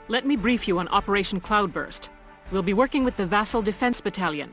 Let me brief you on Operation Cloudburst. We'll be working with the Vassal Defense Battalion.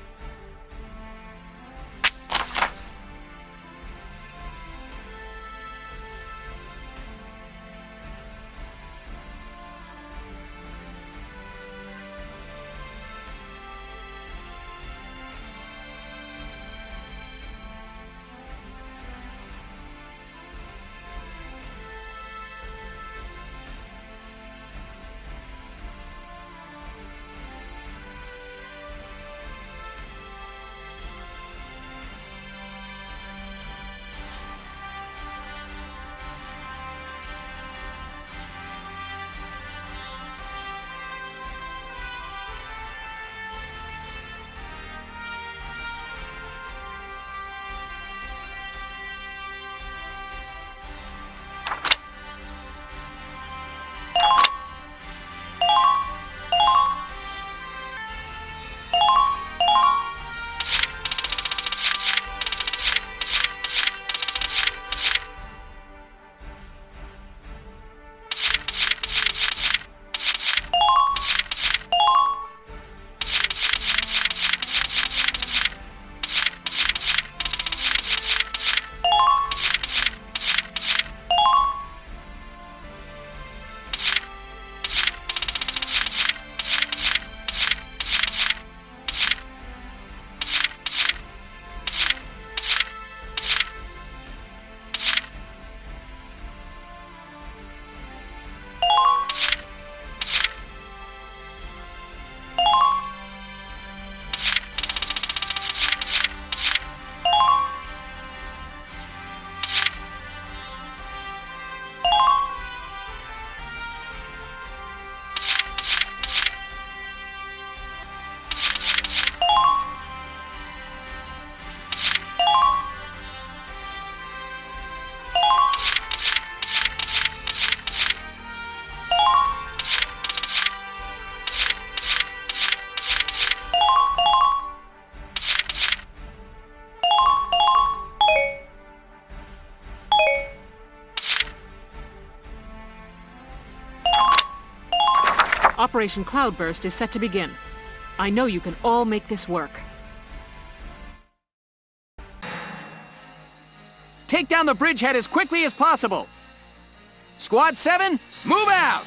Operation Cloudburst is set to begin. I know you can all make this work. Take down the bridgehead as quickly as possible. Squad 7, move out!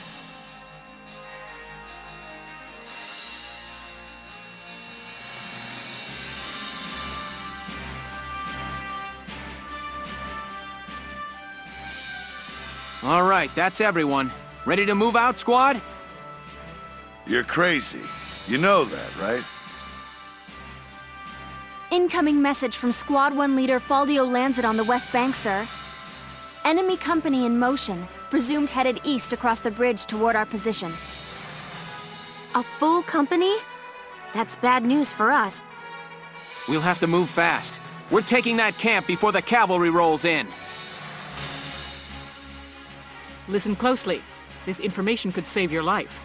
All right, that's everyone. Ready to move out, squad? You're crazy. You know that, right? Incoming message from Squad 1 leader Faldio Lancet on the West Bank, sir. Enemy company in motion, presumed headed east across the bridge toward our position. A full company? That's bad news for us. We'll have to move fast. We're taking that camp before the cavalry rolls in. Listen closely. This information could save your life.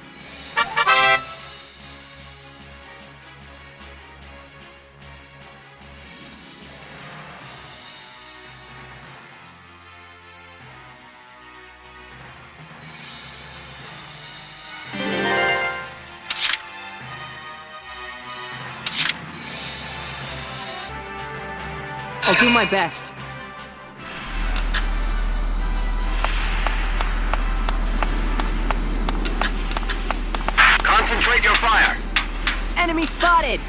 I'll do my best. Concentrate your fire. Enemy spotted!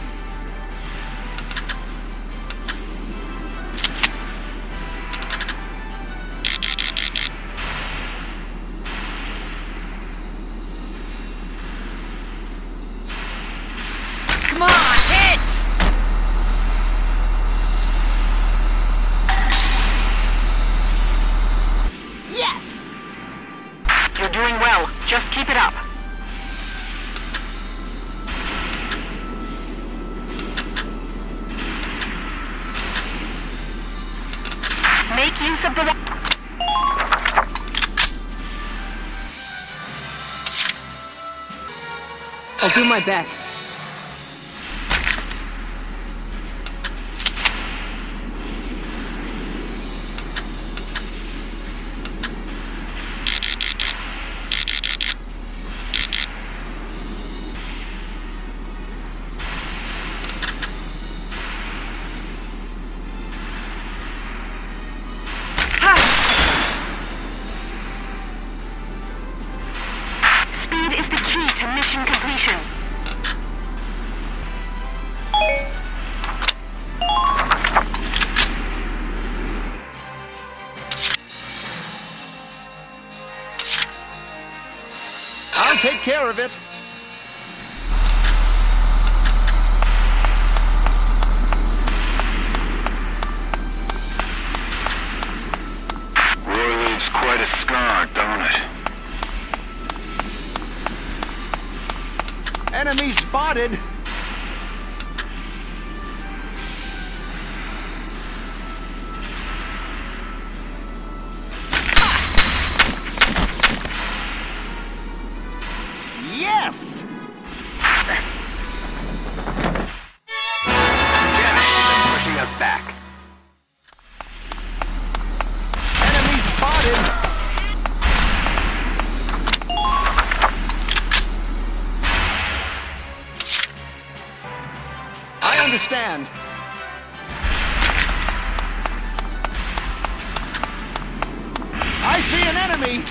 Come on, hit! Yes! You're doing well. Just keep it up. Make use of the... I'll do my best. I'll take care of it. Roy leaves quite a scar, don't it? Enemy spotted. Yes! Pushing us back. Enemy spotted. I understand. I see an enemy.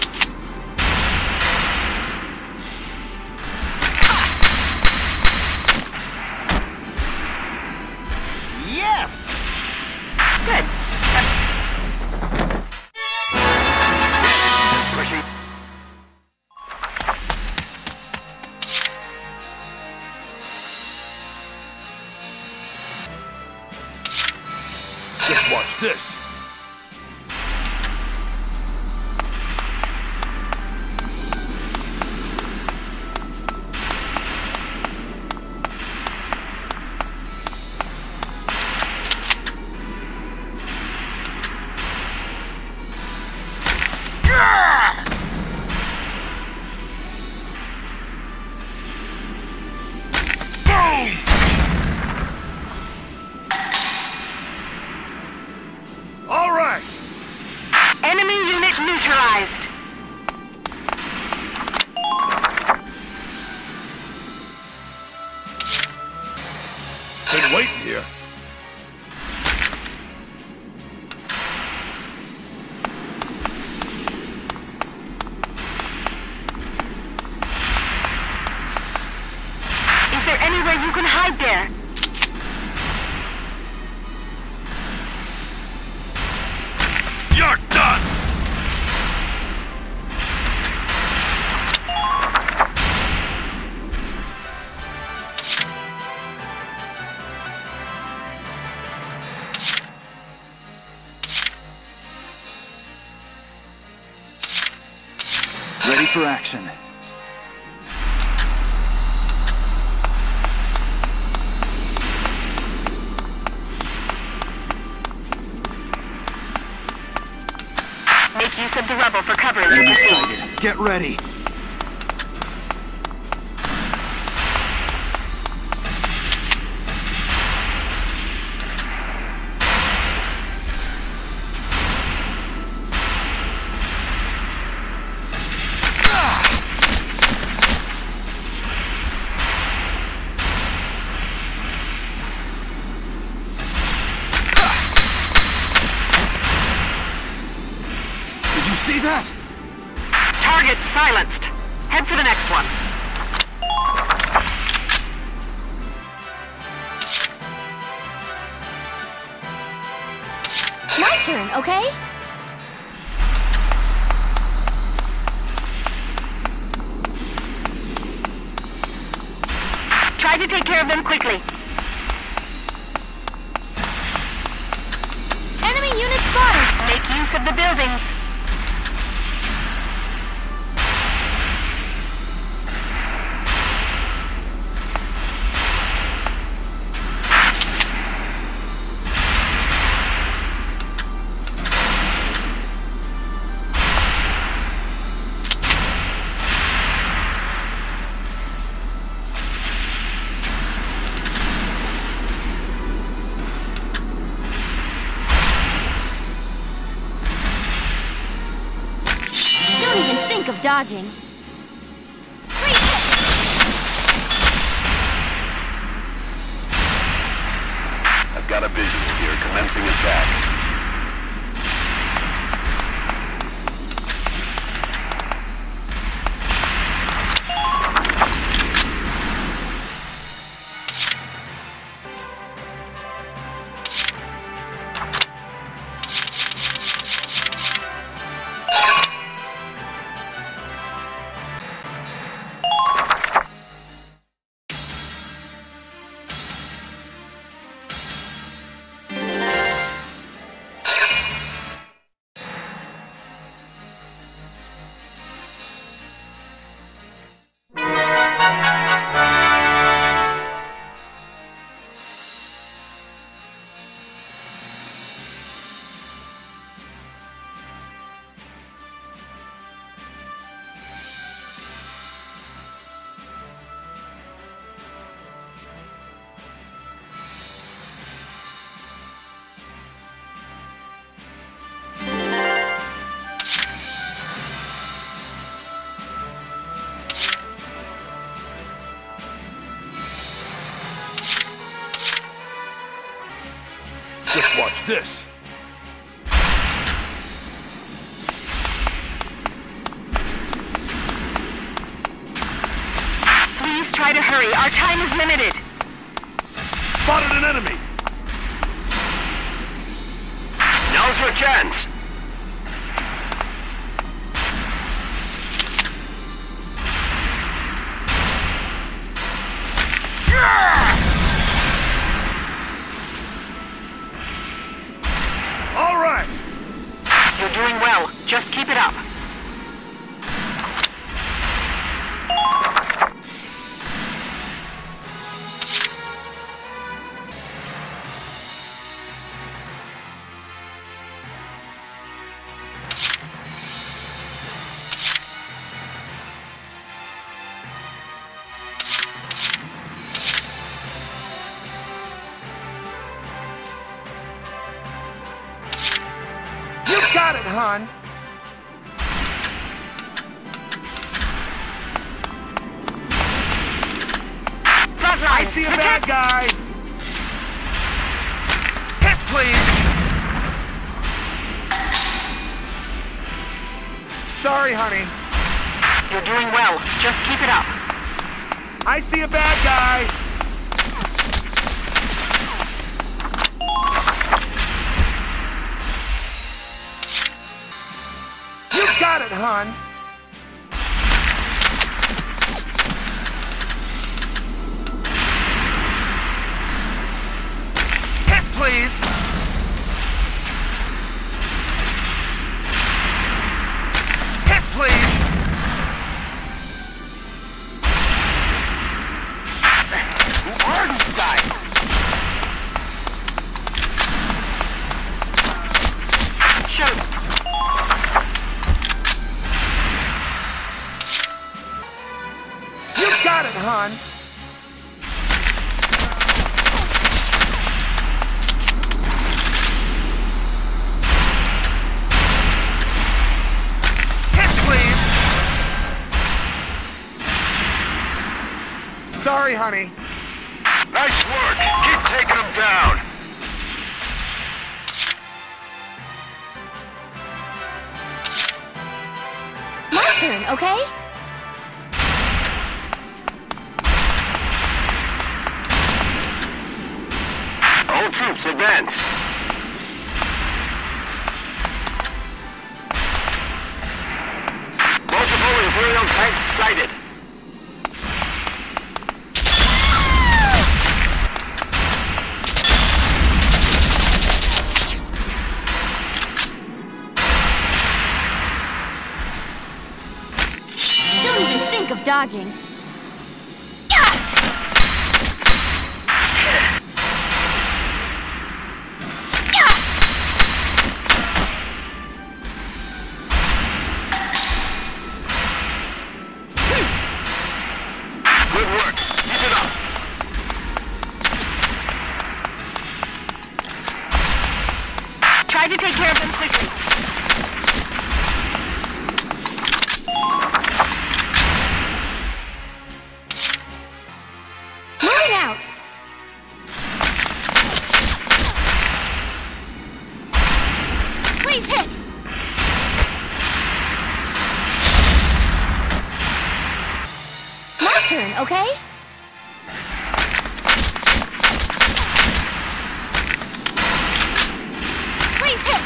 Yes! Good. Pushing. Just watch this. All right. Enemy unit neutralized. Been waiting here. Is there anywhere you can hide there? You're done. Ready for action. Make use of the rubble for cover. Enemy sighted. Get ready. Did you see that? Target silenced. Head for the next one. My turn, okay? Try to take care of them quickly. Enemy unit spotted! Make use of the buildings. Of dodging. I've got a visual here. Commencing attack. Watch this. Please try to hurry. Our time is limited. Spotted an enemy. Now's your chance. All right. You're doing well. Just keep it up. Got it, hon. I see a bad guy. Hit, please. Sorry, honey. You're doing well. Just keep it up. I see a bad guy. Got it, hon. Hit, please. Hit, please. Who are these guys? Shoot. Got it, hon. Hit, please. Sorry, honey. Nice work. Keep taking them down. My turn, okay? All troops advance. Multiple Imperial tanks sighted. Don't even think of dodging. Good work. Keep it up. Try to take care of them quickly. Moving out. Please hit. My turn, okay? Please hit.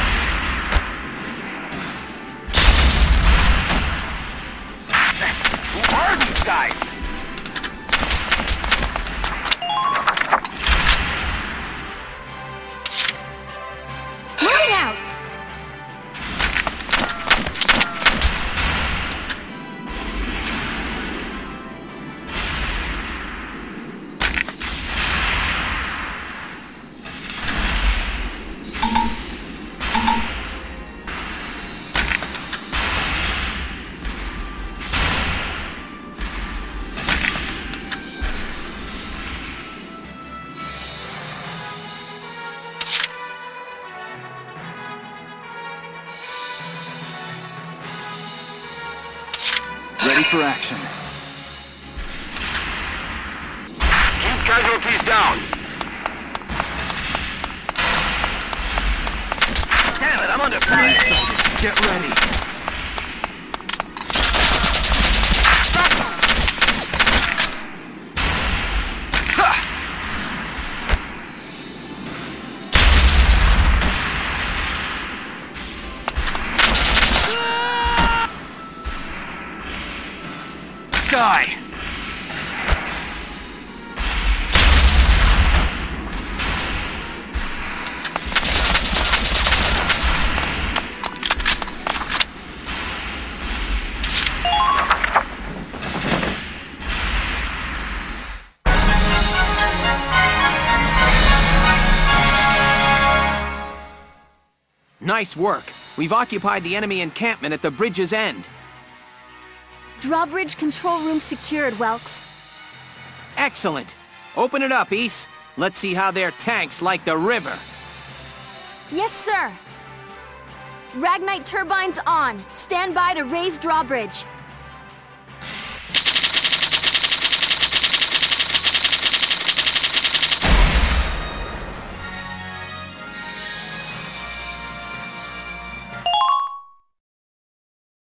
Who are these guys? Moving out. Ready for action. Keep casualties down. under fire! Get ready. Die! Nice work. We've occupied the enemy encampment at the bridge's end. Drawbridge control room secured, Welks. Excellent. Open it up, Ys. Let's see how their tanks like the river. Yes, sir. Ragnite turbines on. Stand by to raise drawbridge.